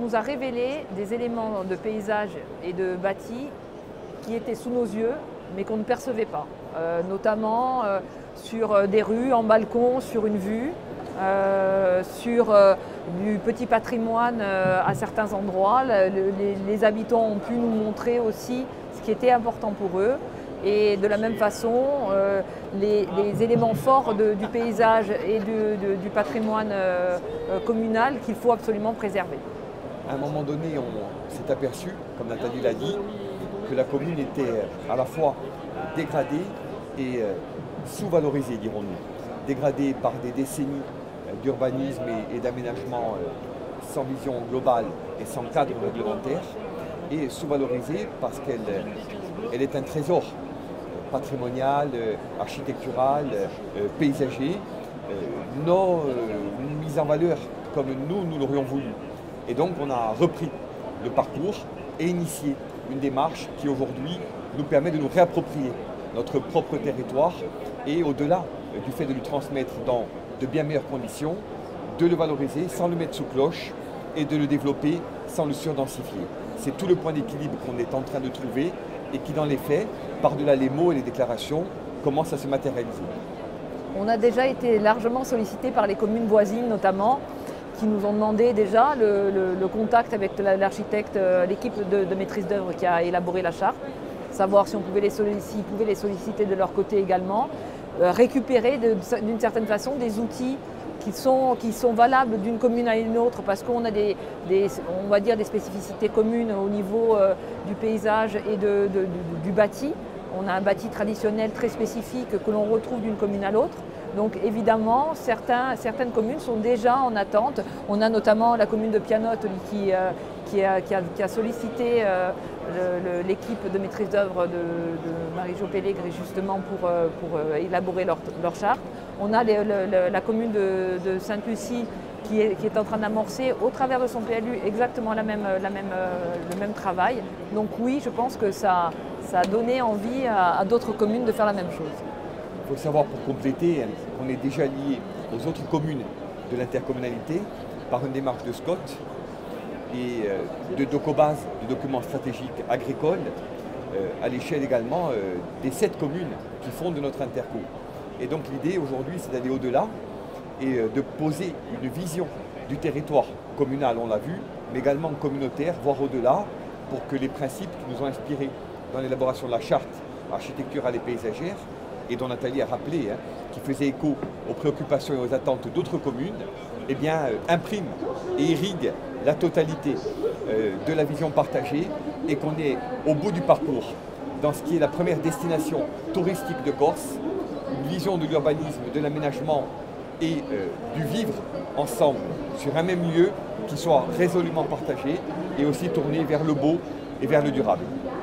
nous a révélé des éléments de paysage et de bâti qui étaient sous nos yeux, mais qu'on ne percevait pas. Notamment sur des rues, en balcon, sur une vue, sur du petit patrimoine à certains endroits. Les habitants ont pu nous montrer aussi ce qui était important pour eux. Et de la même façon, les éléments forts du paysage et du patrimoine communal qu'il faut absolument préserver. À un moment donné, on s'est aperçu, comme Nathalie l'a dit, que la commune était à la fois dégradée et sous-valorisée, dirons-nous. Dégradée par des décennies d'urbanisme et d'aménagement sans vision globale et sans cadre réglementaire, et sous-valorisée parce qu'elle est un trésor patrimonial, architectural, paysager, non mis en valeur comme nous l'aurions voulu. Et donc on a repris le parcours et initié une démarche qui aujourd'hui nous permet de nous réapproprier notre propre territoire et au-delà du fait de le transmettre dans de bien meilleures conditions, de le valoriser sans le mettre sous cloche et de le développer sans le surdensifier. C'est tout le point d'équilibre qu'on est en train de trouver et qui dans les faits, par-delà les mots et les déclarations, commence à se matérialiser. On a déjà été largement sollicité par les communes voisines notamment, qui nous ont demandé déjà le contact avec l'architecte, l'équipe de maîtrise d'œuvre qui a élaboré la charte, savoir si on pouvait les solliciter de leur côté également, récupérer d'une certaine façon des outils qui sont valables d'une commune à une autre parce qu'on a on va dire des spécificités communes au niveau du paysage et du bâti. On a un bâti traditionnel très spécifique que l'on retrouve d'une commune à l'autre. Donc évidemment, certaines communes sont déjà en attente. On a notamment la commune de Pianotte qui a sollicité l'équipe de maîtrise d'œuvre de Marie-Jo Pélégre justement pour élaborer leur charte. On a la commune de Sainte-Lucie qui est en train d'amorcer au travers de son PLU exactement le même travail. Donc oui, je pense que ça a donné envie à d'autres communes de faire la même chose. Il faut savoir pour compléter qu'on est déjà lié aux autres communes de l'intercommunalité par une démarche de SCOT et de DOCOBAS, de documents stratégiques agricoles, à l'échelle également des 7 communes qui fondent de notre interco. Et donc l'idée aujourd'hui c'est d'aller au-delà et de poser une vision du territoire communal, on l'a vu, mais également communautaire, voire au-delà, pour que les principes qui nous ont inspirés dans l'élaboration de la charte architecturale et paysagère, et dont Nathalie a rappelé, qui faisait écho aux préoccupations et aux attentes d'autres communes, eh bien, imprime et irrigue la totalité de la vision partagée et qu'on est au bout du parcours dans ce qui est la première destination touristique de Corse, une vision de l'urbanisme, de l'aménagement et du vivre ensemble sur un même lieu qui soit résolument partagé et aussi tourné vers le beau et vers le durable.